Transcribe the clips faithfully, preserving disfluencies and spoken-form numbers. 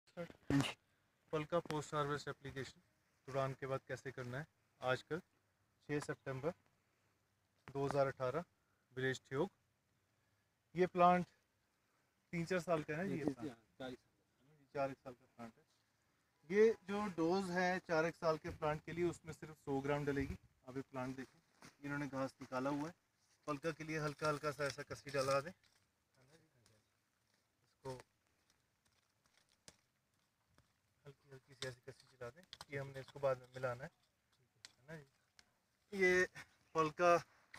पलका post harvest application उड़ान के बाद कैसे करना है आजकल छह सितंबर दो हज़ार अठारह विलेज ठियोग। ये प्लांट तीन चार साल का है जी, ये प्लांट चार एक साल का प्लांट है। ये जो डोज है चार एक साल के प्लांट के लिए उसमें सिर्फ सौ ग्राम डलेगी। अब ये प्लांट देखें, इन्होंने घास निकाला हुआ है। पलका के लिए हल्का हल्का सा ऐसा कसी डाला दें, इसको हल्की हल्की सी ऐसी कसी चला दें। ये हमने इसको बाद में मिलाना है, है ना जी। ये पलका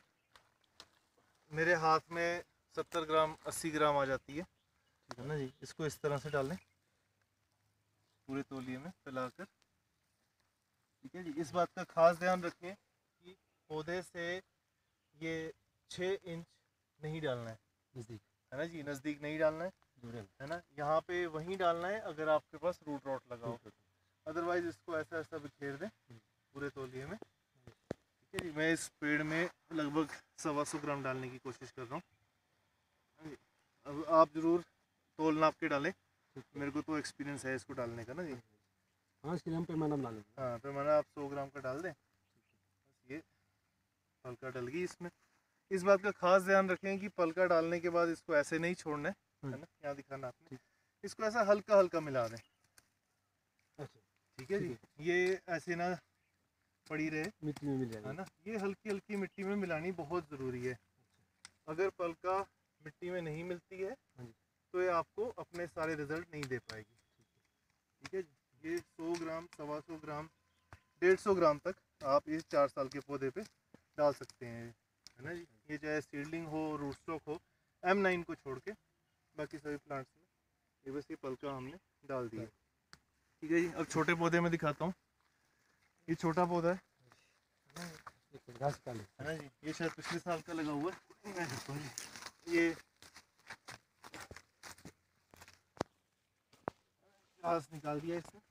मेरे हाथ में सत्तर ग्राम अस्सी ग्राम आ जाती है, ठीक है ना जी। इसको इस तरह से डालें पूरे तौलिए में फैलाकर, ठीक है जी। इस बात का खास ध्यान रखें कि पौधे से ये छः इंच नहीं डालना है नज़दीक, है ना जी। नज़दीक नहीं डालना है, है ना। यहाँ पे वहीं डालना है अगर आपके पास रूट रॉट लगा हो, अदरवाइज इसको ऐसा ऐसा बिखेर दें पूरे तौलिए में, ठीक है जी। मैं इस पेड़ में लगभग सवा सौ ग्राम डालने की कोशिश कर रहा हूँ। अब आप ज़रूर तोल नाप के डालें, मेरे को तो एक्सपीरियंस है इसको डालने का ना जी। हाँ, इसके लिए हम पैमाना बना लेंगे। हाँ, पैमाना आप सौ ग्राम का डाल दें। बस ये पलका डल गई इसमें। इस बात का खास ध्यान रखें कि पलका डालने के बाद इसको ऐसे नहीं छोड़ना है, है ना। यहाँ दिखाना आपने, इसको ऐसा हल्का हल्का मिला दें, अच्छा, ठीक है जी। ये ऐसे ना पड़ी रहे, मिट्टी में मिल जाएगा, है ना। ये हल्की हल्की मिट्टी में मिलानी बहुत ज़रूरी है। अगर पलका मिट्टी में नहीं मिलती है तो ये आपको अपने सारे रिजल्ट नहीं दे पाएगी, ठीक है जी। ये सौ ग्राम सवा सौ ग्राम डेढ़ सौ ग्राम तक आप इस चार साल के पौधे पे डाल सकते हैं, है ना जी। ये चाहे सीडलिंग हो रूट स्टॉक हो, एम नाइन को छोड़ के बाकी सभी प्लांट्स में ये बस ये पलका हमने डाल दिया, ठीक है जी। अब छोटे पौधे में दिखाता हूँ। ये छोटा पौधा है, है ना जी। ये शायद पिछले साल का लगा हुआ है, ये घास निकाल दिया इसने।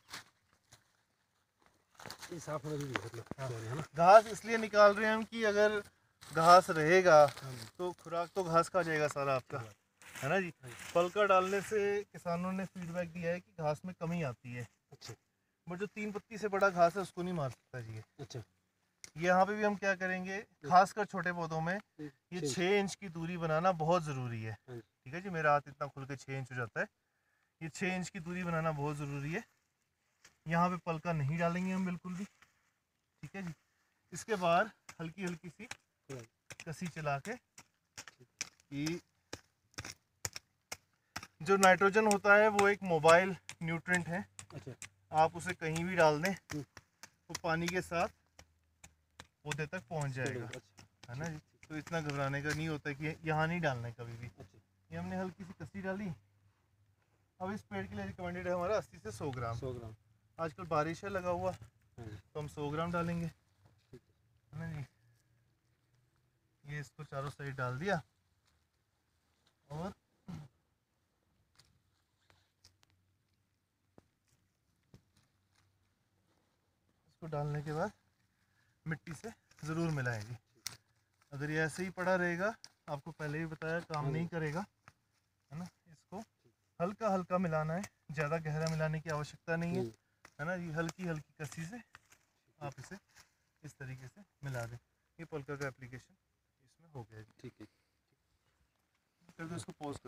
साफ है ना। घास इसलिए निकाल रहे हैं हम कि अगर घास रहेगा तो खुराक तो घास खा जाएगा सारा आपका, है ना जी। पलका डालने से किसानों ने फीडबैक दिया है कि घास में कमी आती है। अच्छा, बट जो तीन पत्ती से बड़ा घास है उसको नहीं मार सकता जी। अच्छा, यहाँ पे भी हम क्या करेंगे, खासकर छोटे पौधों में ये छः इंच की दूरी बनाना बहुत ज़रूरी है, ठीक है जी। मेरा हाथ इतना खुल के छः इंच हो जाता है। ये छः इंच की दूरी बनाना बहुत ज़रूरी है। यहाँ पे पलका नहीं डालेंगे हम बिल्कुल भी, ठीक है जी। इसके बाद हल्की हल्की सी कसी चला के, कि जो नाइट्रोजन होता है वो एक मोबाइल न्यूट्रिएंट है। अच्छा, आप उसे कहीं भी डाल दें तो पानी के साथ पौधे तक पहुंच जाएगा, है ना जी। तो इतना घबराने का नहीं होता कि यहाँ नहीं डालना है कभी भी। ये हमने हल्की सी कसी डाली। अब इस पेड़ के लिए रिकमेंडेड है हमारा अस्सी से सौ ग्राम। सौ ग्राम आजकल बारिश है लगा हुआ तो हम सौ ग्राम डालेंगे, है ना जी। ये इसको चारों साइड डाल दिया और इसको डालने के बाद मिट्टी से ज़रूर मिलाएंगे। अगर ये ऐसे ही पड़ा रहेगा, आपको पहले ही बताया काम नहीं करेगा, है ना। इसको हल्का हल्का मिलाना है, ज़्यादा गहरा मिलाने की आवश्यकता नहीं है, है ना। ये हल्की हल्की कसी से आप इसे इस तरीके से मिला दें। ये पलका का एप्लीकेशन इसमें हो गया, ठीक है। फिर तो इसको पॉज कर